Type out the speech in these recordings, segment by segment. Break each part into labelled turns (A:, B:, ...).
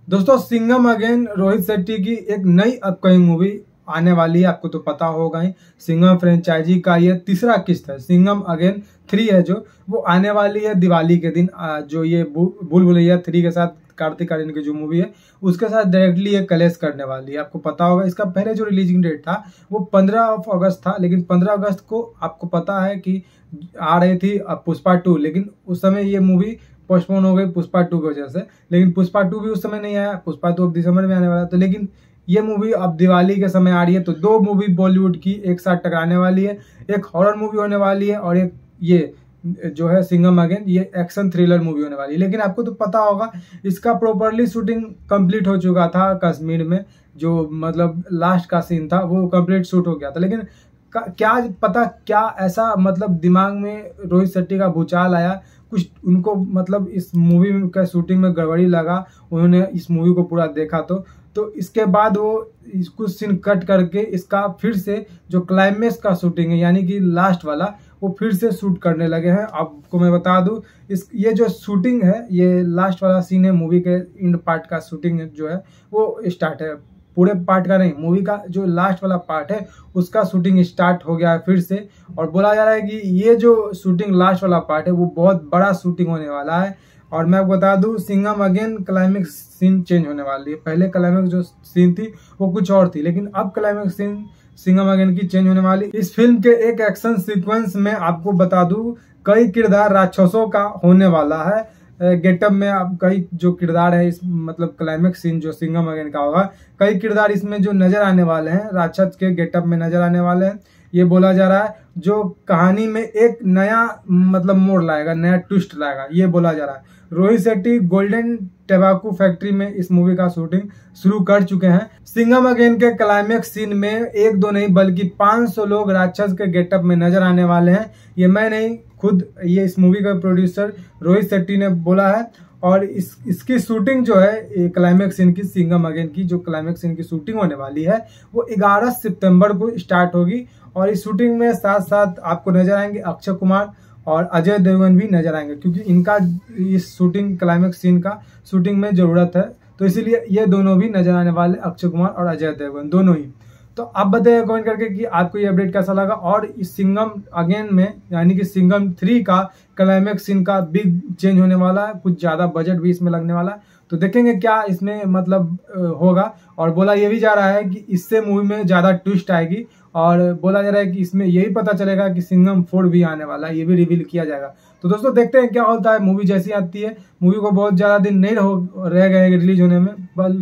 A: दोस्तों सिंघम अगेन रोहित शेट्टी की एक नई अपकमिंग मूवी आने वाली है। आपको तो पता होगा ही, सिंघम फ्रेंचाइजी का ये तीसरा किस्त है। सिंघम अगेन 3 है जो वो आने वाली है दिवाली के दिन। जो ये भूल भुलैया 3 के साथ कार्तिक आर्यन की जो मूवी है उसके साथ डायरेक्टली ये कलेश करने वाली है। आपको पता होगा इसका पहले जो रिलीजिंग डेट था वो 15 अगस्त था, लेकिन 15 अगस्त को आपको पता है कि आ रही थी पुष्पा 2, लेकिन उस समय ये मूवी पोस्टपोन हो गई पुष्पा 2 की वजह से। लेकिन पुष्पा 2 भी उस समय नहीं आया, पुष्पा 2 अब दिसंबर में आने वाला था। लेकिन ये मूवी अब दिवाली के समय आ रही है, तो 2 मूवी बॉलीवुड की एक साथ टकराने वाली है। एक हॉरर मूवी होने वाली है और एक ये जो है सिंघम अगेन ये एक्शन थ्रिलर मूवी होने वाली है। लेकिन आपको तो पता होगा इसका प्रॉपरली शूटिंग कंप्लीट हो चुका था कश्मीर में। जो मतलब लास्ट का सीन था वो कंप्लीट शूट हो गया था। लेकिन क्या पता क्या ऐसा मतलब दिमाग में रोहित शेट्टी का भूचाल आया, कुछ उनको मतलब इस मूवी का शूटिंग में गड़बड़ी लगा। उन्होंने इस मूवी को पूरा देखा तो इसके बाद वो कुछ सीन कट करके इसका फिर से जो क्लाइमेक्स का शूटिंग है यानी कि लास्ट वाला वो फिर से शूट करने लगे हैं। आपको मैं बता दूं ये जो शूटिंग है ये लास्ट वाला सीन है मूवी के एंड पार्ट का शूटिंग जो है वो स्टार्ट है। पूरे पार्ट का नहीं, मूवी का जो लास्ट वाला पार्ट है उसका शूटिंग स्टार्ट हो गया है फिर से। और बोला जा रहा है कि ये जो शूटिंग लास्ट वाला पार्ट है वो बहुत बड़ा शूटिंग होने वाला है। और मैं आपको बता दूं Singham again climax scene change होने वाली है। पहले क्लाइमेक्स जो सीन थी वो कुछ और थी, लेकिन अब क्लाइमेक्स सीन सिंघम अगेन की चेंज होने वाली। इस फिल्म के एक एक्शन सीक्वेंस में आपको बता दूं कई किरदार राक्षसों का होने वाला है। गेटअप में अब कई जो किरदार है इस मतलब क्लाइमेक्स सीन जो सिंघम अगेन का होगा, कई किरदार इसमें जो नजर आने वाले हैं राक्षस के गेटअप में नजर आने वाले हैं। ये बोला जा रहा है जो कहानी में एक नया मतलब मोड़ लाएगा, नया ट्विस्ट लाएगा, ये बोला जा रहा है। Rohit Shetty golden tobacco factory में इस मूवी का शूटिंग शुरू कर चुके हैं। सिंघम अगेन के क्लाइमेक्स सीन में 1-2 नहीं बल्कि 500 लोग राक्षस के गेटअप में नजर आने वाले हैं। ये मैं नहीं, खुद ये इस मूवी का प्रोड्यूसर रोहित शेट्टी ने बोला है। और इसकी शूटिंग जो है क्लाइमेक्स सीन की, सिंघम अगेन की जो क्लाइमेक्स सीन की शूटिंग होने वाली है वो 11 सितंबर को स्टार्ट होगी। और इस शूटिंग में साथ साथ आपको नजर आएंगे अक्षय कुमार और अजय देवगन भी नजर आएंगे, क्योंकि इनका इस शूटिंग क्लाइमेक्स सीन का शूटिंग में जरूरत है। तो इसीलिए ये दोनों भी नजर आने वाले, अक्षय कुमार और अजय देवगन दोनों ही। तो आप बताइए कमेंट करके कि आपको ये अपडेट कैसा लगा। और इस सिंघम अगेन में यानी कि सिंघम 3 का क्लाइमेक्स सीन का बिग चेंज होने वाला है, कुछ ज्यादा बजट भी इसमें लगने वाला है। तो देखेंगे क्या इसमें मतलब होगा। और बोला ये भी जा रहा है कि इससे मूवी में ज्यादा ट्विस्ट आएगी। और बोला जा रहा है कि इसमें यही पता चलेगा कि सिंघम 4 भी आने वाला है, ये भी रिवील किया जाएगा। तो दोस्तों देखते हैं क्या होता है। मूवी जैसी आती है, मूवी को बहुत ज्यादा दिन नहीं रह गए रिलीज होने में,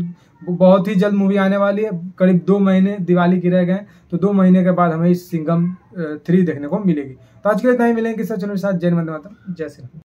A: बहुत ही जल्द मूवी आने वाली है। करीब 2 महीने दिवाली की रह गए, तो 2 महीने के बाद हमें इस सिंघम 3 देखने को मिलेगी। तो आज के लिए इतना ही, मिलेंगे किसी चैनल के साथ। जय हिंद, वंदे मातरम, जय श्री राम।